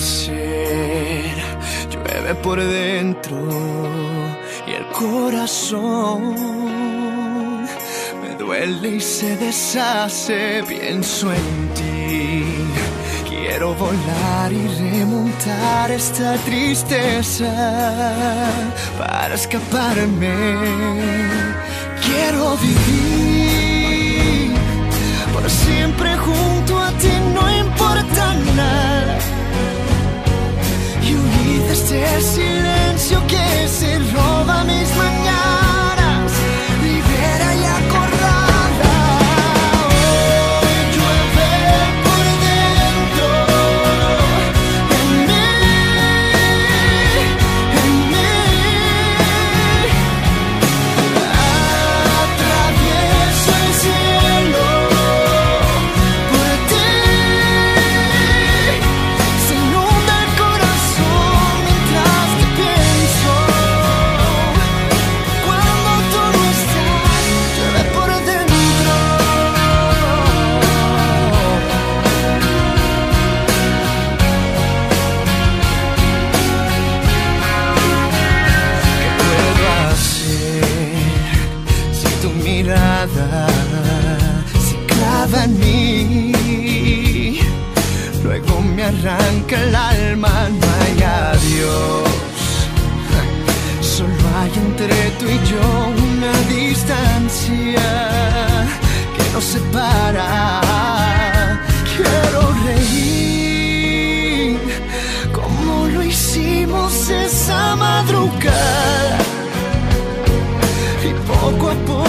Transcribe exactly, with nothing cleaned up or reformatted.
hacer? Llueve por dentro y el corazón me duele y se deshace. Pienso en ti, quiero volar y remontar esta tristeza para escaparme. Quiero vivir por siempre junto a ti, no importa nada, y huir de este silencio que se roba mis mañanas, libera y acordada. Hoy llueve por dentro, en mí, en mí. Atravieso el cielo por ti, se inunda el corazón mientras te pienso. Cuando tú no estás, llueve por dentro. ¿Qué puedo hacer si tu mirada se clava en mí? Luego me arranca el alma, no hay adiós. Solo hay entre tú y yo una distancia que nos separa. Quiero reír como lo hicimos esa madrugada, y poco a poco